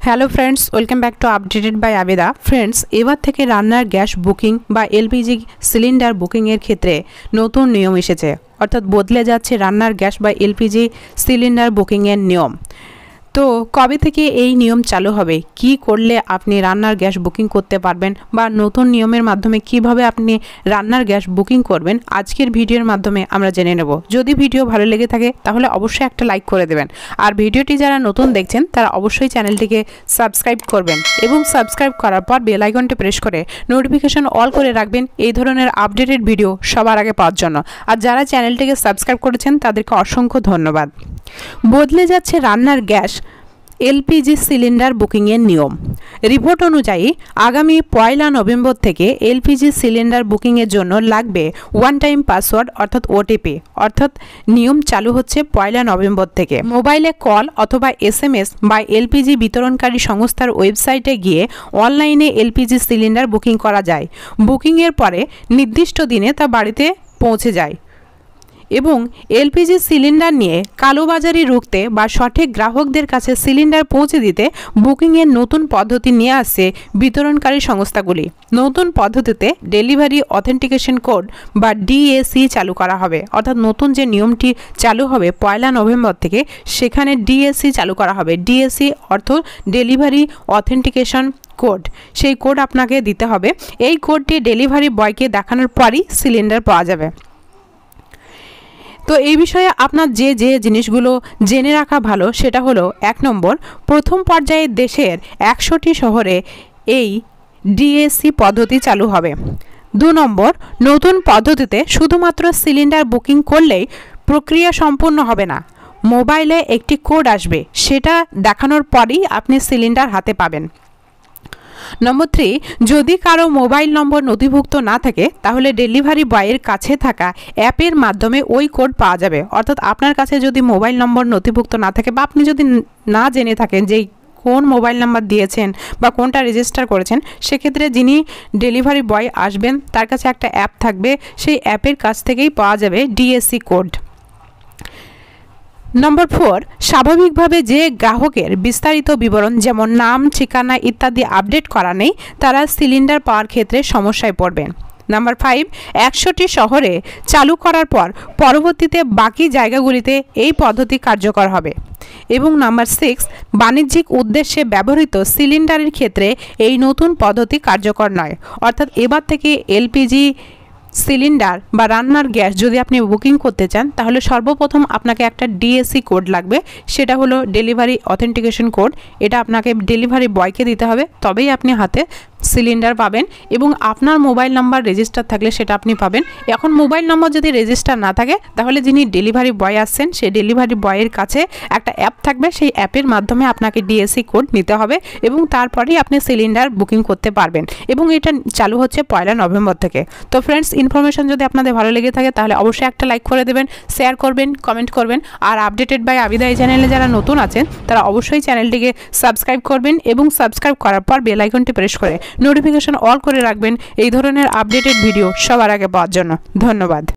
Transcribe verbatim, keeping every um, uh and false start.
Hello friends, welcome back to updated by Abeda. Friends, এবার থেকে রান্নার গ্যাস বুকিং বা এলপিজি সিলিন্ডার বুকিংয়ের ক্ষেত্রে নতুন নিয়ম এসেছে, অর্থাৎ বদলে যাচ্ছে রান্নার গ্যাস বা এলপিজি সিলিন্ডার বুকিংয়ের নিয়ম। তো কবে থেকে এই নিয়ম চালু হবে, কি করলে আপনি রান্নার গ্যাস বুকিং করতে পারবেন বা নতুন নিয়মের মাধ্যমে কিভাবে আপনি রান্নার গ্যাস বুকিং করবেন, আজকের ভিডিওর মাধ্যমে আমরা জেনে নেব। যদি ভিডিও ভালো লেগে থাকে তাহলে অবশ্যই একটা লাইক করে দেবেন, আর ভিডিওটি যারা নতুন দেখছেন তারা অবশ্যই চ্যানেলটিকে সাবস্ক্রাইব করবেন এবং সাবস্ক্রাইব করার পর বেল আইকনটি প্রেস করে নোটিফিকেশন অল করে রাখবেন এই ধরনের আপডেটেড ভিডিও সবার আগে পাওয়ার জন্য। আর যারা চ্যানেলটিকে সাবস্ক্রাইব করেছেন তাদেরকে অসংখ্য ধন্যবাদ। বদলে যাচ্ছে রান্নার গ্যাস এলপিজি সিলিন্ডার বুকিংয়ের নিয়ম। রিপোর্ট অনুযায়ী আগামী পয়লা নভেম্বর থেকে এলপিজি সিলিন্ডার বুকিংয়ের জন্য লাগবে ওয়ান টাইম পাসওয়ার্ড অর্থাৎ ওটিপি, অর্থাৎ নিয়ম চালু হচ্ছে পয়লা নভেম্বর থেকে। মোবাইলে কল অথবা এসএমএস বা এলপিজি বিতরণকারী সংস্থার ওয়েবসাইটে গিয়ে অনলাইনে এলপিজি সিলিন্ডার বুকিং করা যায়। বুকিংয়ের পরে নির্দিষ্ট দিনে তা বাড়িতে পৌঁছে যায় এবং এলপিজি সিলিন্ডার নিয়ে কালোবাজারি রুখতে বা সঠিক গ্রাহকদের কাছে সিলিন্ডার পৌঁছে দিতে বুকিংয়ের নতুন পদ্ধতি নিয়ে আসছে বিতরণকারী সংস্থাগুলি। নতুন পদ্ধতিতে ডেলিভারি অথেন্টিকেশন কোড বা ডিএসি চালু করা হবে, অর্থাৎ নতুন যে নিয়মটি চালু হবে পয়লা নভেম্বর থেকে, সেখানে ডিএসি চালু করা হবে। ডিএসি অর্থ ডেলিভারি অথেন্টিকেশন কোড, সেই কোড আপনাকে দিতে হবে। এই কোডটি ডেলিভারি বয়কে দেখানোর পরই সিলিন্ডার পাওয়া যাবে। তো এই বিষয়ে আপনার যে যে জিনিসগুলো জেনে রাখা ভালো সেটা হলো, এক নম্বর, প্রথম পর্যায়ে দেশের একশোটি শহরে এই ডিএসি পদ্ধতি চালু হবে। দু নম্বর, নতুন পদ্ধতিতে শুধুমাত্র সিলিন্ডার বুকিং করলেই প্রক্রিয়া সম্পূর্ণ হবে না, মোবাইলে একটি কোড আসবে, সেটা দেখানোর পরেই আপনি সিলিন্ডার হাতে পাবেন। নম্বর থ্রি, যদি কারো মোবাইল নম্বর নথিভুক্ত না থাকে তাহলে ডেলিভারি বয়ের কাছে থাকা অ্যাপের মাধ্যমে ওই কোড পাওয়া যাবে। অর্থাৎ আপনার কাছে যদি মোবাইল নম্বর নথিভুক্ত না থাকে বা আপনি যদি না জেনে থাকেন যে কোন মোবাইল নাম্বার দিয়েছেন বা কোনটা রেজিস্টার করেছেন, সেক্ষেত্রে যিনি ডেলিভারি বয় আসবেন তার কাছে একটা অ্যাপ থাকবে, সেই অ্যাপের কাছ থেকেই পাওয়া যাবে ডিএসি কোড। নম্বর ফোর, স্বাভাবিকভাবে যে গ্রাহকের বিস্তারিত বিবরণ যেমন নাম, ঠিকানা ইত্যাদি আপডেট করা নেই, তারা সিলিন্ডার পাওয়ার ক্ষেত্রে সমস্যায় পড়বেন। নাম্বার ফাইভ, একশোটি শহরে চালু করার পর পরবর্তীতে বাকি জায়গাগুলিতে এই পদ্ধতি কার্যকর হবে। এবং নাম্বার সিক্স, বাণিজ্যিক উদ্দেশ্যে ব্যবহৃত সিলিন্ডারের ক্ষেত্রে এই নতুন পদ্ধতি কার্যকর নয়। অর্থাৎ এবার থেকে এলপিজি সিলিন্ডার বা রান্নার গ্যাস যদি আপনি বুকিং করতে চান তাহলে সর্বপ্রথম আপনাকে একটা ডিএসি কোড লাগবে, সেটা হলো ডেলিভারি অথেন্টিকেশন কোড। এটা আপনাকে ডেলিভারি বয়কে দিতে হবে, তবেই আপনি হাতে সিলিন্ডার পাবেন এবং আপনার মোবাইল নাম্বার রেজিস্টার থাকলে সেটা আপনি পাবেন। এখন মোবাইল নাম্বার যদি রেজিস্টার না থাকে তাহলে যিনি ডেলিভারি বয় আসছেন সেই ডেলিভারি বয়ের কাছে একটা অ্যাপ থাকবে, সেই অ্যাপের মাধ্যমে আপনাকে ডিএসি কোড নিতে হবে এবং তারপরেই আপনি সিলিন্ডার বুকিং করতে পারবেন। এবং এটা চালু হচ্ছে পয়লা নভেম্বর থেকে। তো ফ্রেন্ডস, ইনফরমেশন যদি আপনাদের ভালো লেগে থাকে তাহলে অবশ্যই একটা লাইক করে দেবেন, শেয়ার করবেন, কমেন্ট করবেন। আর আপডেটেড বাই আবিদা এই চ্যানেলে যারা নতুন আছেন তারা অবশ্যই চ্যানেলটিকে সাবস্ক্রাইব করবেন এবং সাবস্ক্রাইব করার পর বেল আইকনটি প্রেস করে নোটিফিকেশন অল করে রাখবেন এই ধরনের আপডেটেড ভিডিও সবার আগে পাওয়ার জন্য। ধন্যবাদ।